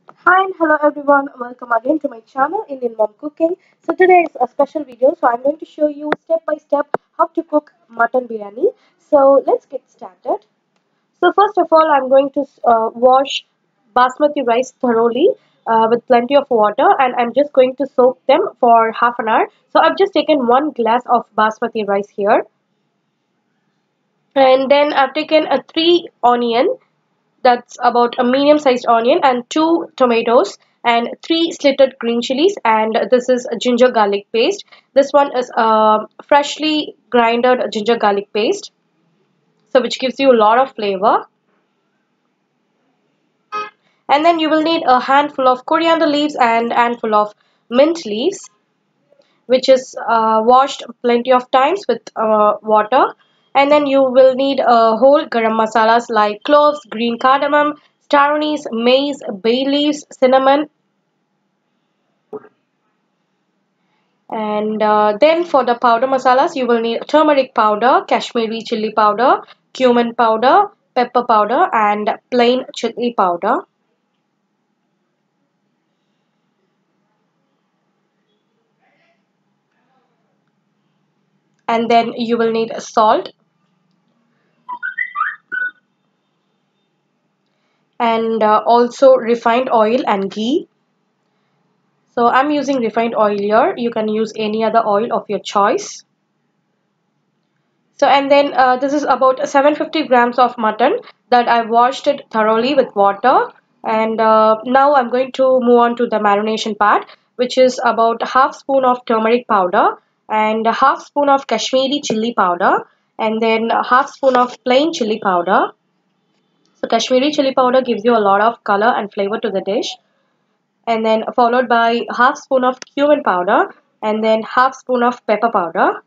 Hi and hello everyone, welcome again to my channel Indian Mom Cooking. So today is a special video, so I'm going to show you step by step how to cook mutton biryani. So let's get started. So first of all, I'm going to wash basmati rice thoroughly with plenty of water, and I'm just going to soak them for half an hour. So I've just taken 1 glass of basmati rice here, and then I've taken a 3 onion, that's about a medium sized onion, and 2 tomatoes and 3 slitted green chilies, and this is a ginger garlic paste. This one is freshly grinded ginger garlic paste, so which gives you a lot of flavor. And then you will need a handful of coriander leaves and handful of mint leaves, which is washed plenty of times with water. And then you will need whole garam masalas like cloves, green cardamom, star anise, mace, bay leaves, cinnamon. And then for the powder masalas, you will need turmeric powder, Kashmiri chili powder, cumin powder, pepper powder, and plain chili powder. And then you will need salt and also refined oil and ghee. So I'm using refined oil here. You can use any other oil of your choice. So and then this is about 750 grams of mutton that I washed it thoroughly with water. And now I'm going to move on to the marination part, which is about half spoon of turmeric powder and a half spoon of Kashmiri chili powder, and then a half spoon of plain chili powder. So Kashmiri chili powder gives you a lot of color and flavor to the dish. And then followed by half spoon of cumin powder and then half spoon of pepper powder.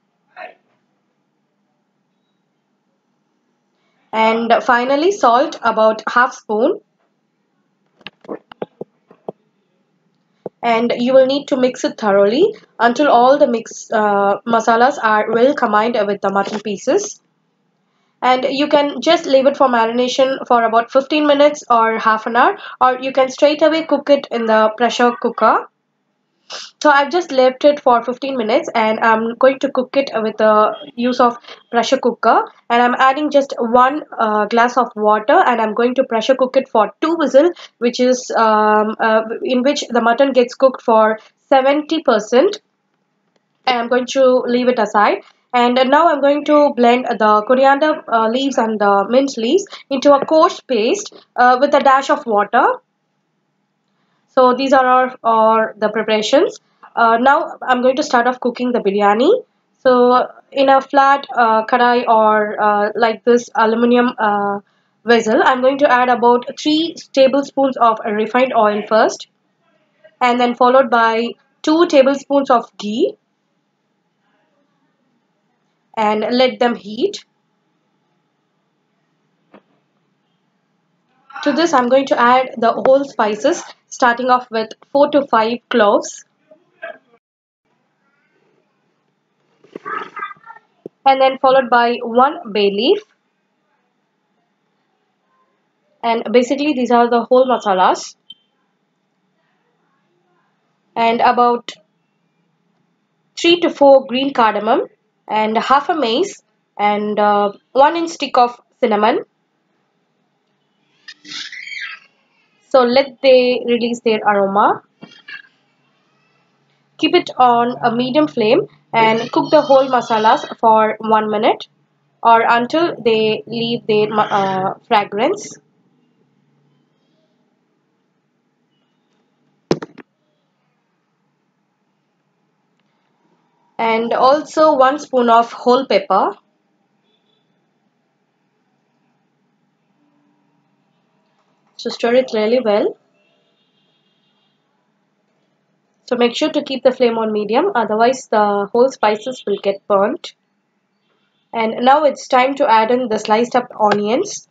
And finally salt about half spoon. And you will need to mix it thoroughly until all the mix masalas are well combined with the mutton pieces. And you can just leave it for marination for about 15 minutes or half an hour, or you can straight away cook it in the pressure cooker. So I've just left it for 15 minutes, and I'm going to cook it with the use of pressure cooker, and I'm adding just 1 glass of water, and I'm going to pressure cook it for 2 whistles, which is in which the mutton gets cooked for 70%, and I'm going to leave it aside. And now I'm going to blend the coriander leaves and the mint leaves into a coarse paste with a dash of water. So these are the preparations. Now I'm going to start off cooking the biryani. So in a flat kadai or like this aluminum vessel, I'm going to add about 3 tablespoons of refined oil first, and then followed by 2 tablespoons of ghee, and let them heat. To this, I'm going to add the whole spices, starting off with 4 to 5 cloves, and then followed by 1 bay leaf. And basically these are the whole masalas, and about 3 to 4 green cardamom, and half a mace, and 1 inch stick of cinnamon. So let they release their aroma. Keep it on a medium flame and cook the whole masalas for 1 minute or until they leave their fragrance. And also 1 spoon of whole pepper. So stir it really well. So make sure to keep the flame on medium, otherwise the whole spices will get burnt. And now it's time to add in the sliced up onions.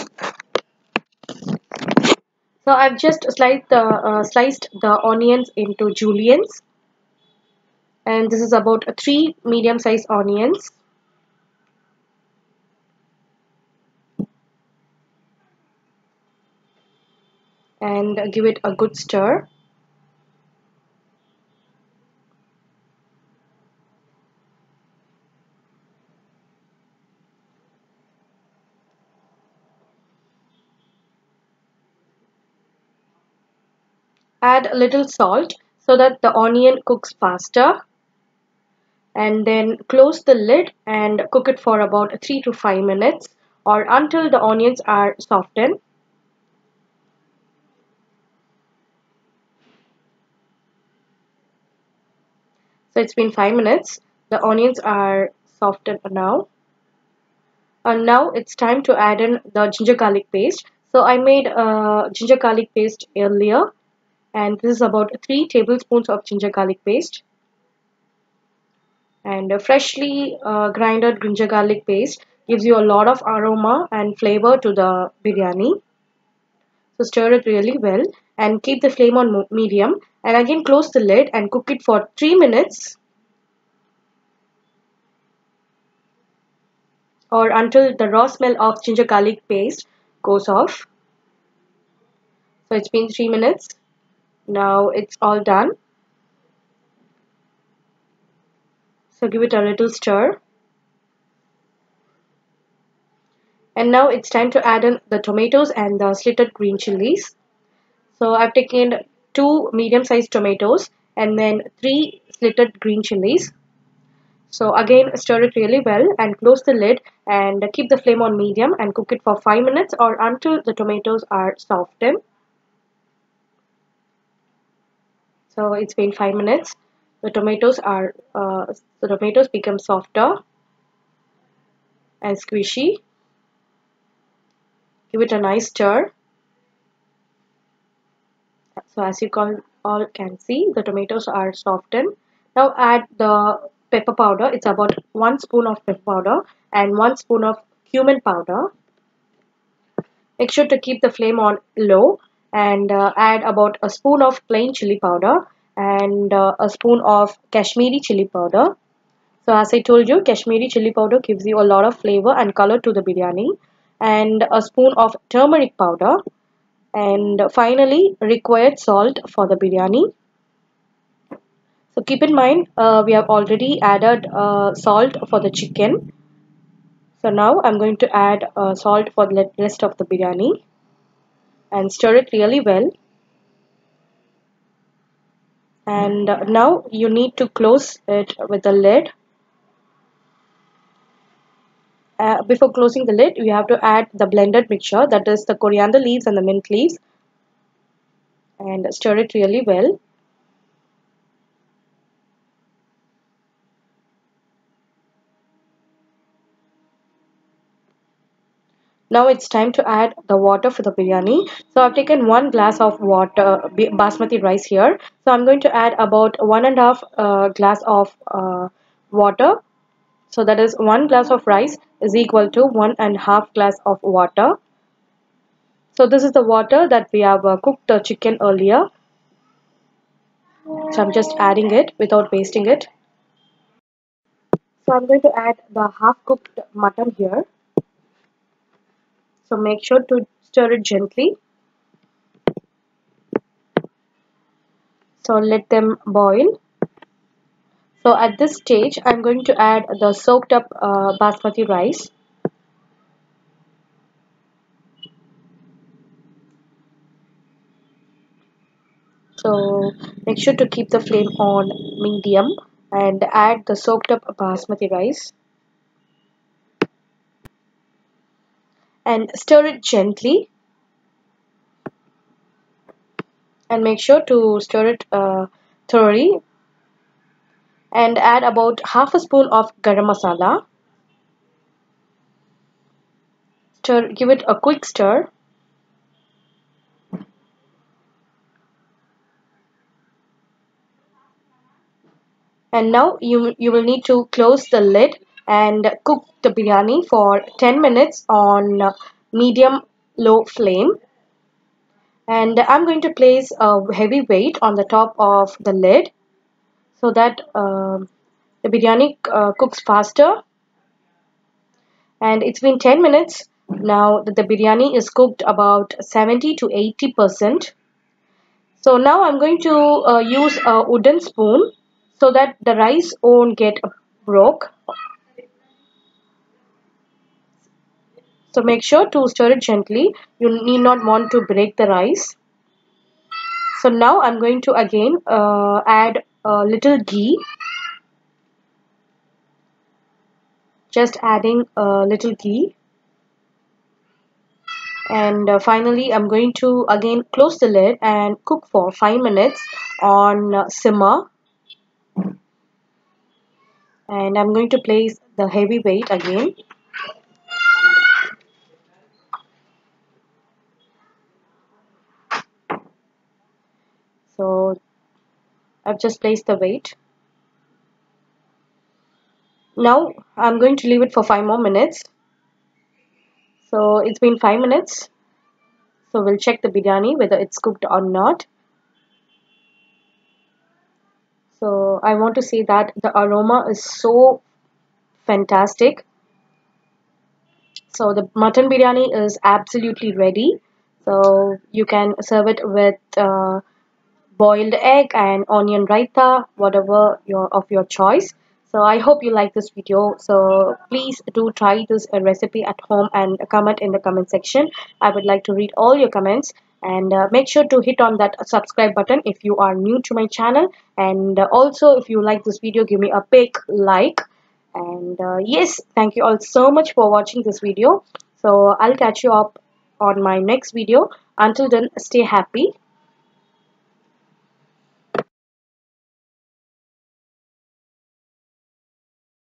So I've just sliced the onions into juliennes, and this is about 3 medium-sized onions. and give it a good stir. Add a little salt so that the onion cooks faster, and then close the lid and cook it for about 3 to 5 minutes or until the onions are softened. So it's been 5 minutes. The onions are softened now. And now it's time to add in the ginger garlic paste. So I made ginger garlic paste earlier, and this is about 3 tablespoons of ginger garlic paste. And freshly grinded ginger garlic paste gives you a lot of aroma and flavor to the biryani. So stir it really well and keep the flame on medium, and again close the lid and cook it for 3 minutes or until the raw smell of ginger garlic paste goes off. So it's been 3 minutes. Now it's all done. So give it a little stir. And now it's time to add in the tomatoes and the slitted green chilies. So I've taken 2 medium-sized tomatoes and then 3 slitted green chilies. So again stir it really well and close the lid and keep the flame on medium and cook it for 5 minutes or until the tomatoes are softened. So it's been 5 minutes. The tomatoes become softer and squishy. Give it a nice stir. So as you all can see, the tomatoes are softened. Now add the pepper powder. It's about 1 spoon of pepper powder and 1 spoon of cumin powder. Make sure to keep the flame on low and add about a spoon of plain chili powder and a spoon of Kashmiri chili powder. So as I told you, Kashmiri chili powder gives you a lot of flavor and color to the biryani, and a spoon of turmeric powder, and finally required salt for the biryani. So keep in mind we have already added salt for the chicken. So now I'm going to add salt for the rest of the biryani and stir it really well. And now you need to close it with the lid. Before closing the lid, you have to add the blended mixture, that is the coriander leaves and the mint leaves, and stir it really well. Now it's time to add the water for the biryani. So I've taken 1 glass of water, basmati rice here. So I'm going to add about 1.5 glass of water. So that is 1 glass of rice is equal to 1.5 glass of water. So this is the water that we have cooked the chicken earlier. So I'm just adding it without wasting it. So I'm going to add the half cooked mutton here. So make sure to stir it gently. So let them boil. So at this stage, I'm going to add the soaked up basmati rice. So make sure to keep the flame on medium and add the soaked up basmati rice. And stir it gently. And make sure to stir it thoroughly. And add about half a spoon of garam masala. Give it a quick stir. And now you will need to close the lid and cook the biryani for 10 minutes on medium low flame. And I'm going to place a heavy weight on the top of the lid so that the biryani cooks faster. And it's been 10 minutes now that the biryani is cooked about 70 to 80%. So now I'm going to use a wooden spoon so that the rice won't get broke. So make sure to stir it gently. You need not want to break the rice. So now I'm going to again add a little ghee. Just adding a little ghee. And finally I'm going to again close the lid and cook for 5 minutes on simmer. And I'm going to place the heavy weight again. So I've just placed the weight. Now I'm going to leave it for 5 more minutes. So it's been 5 minutes. So we'll check the biryani whether it's cooked or not. So I want to say that the aroma is so fantastic. So the mutton biryani is absolutely ready. So you can serve it with boiled egg and onion raita, whatever your choice. So I hope you like this video. So please do try this recipe at home and comment in the comment section. I would like to read all your comments, and make sure to hit on that subscribe button if you are new to my channel. And also, if you like this video, give me a big like. And yes, thank you all so much for watching this video. So I'll catch you up on my next video. Until then, stay happy.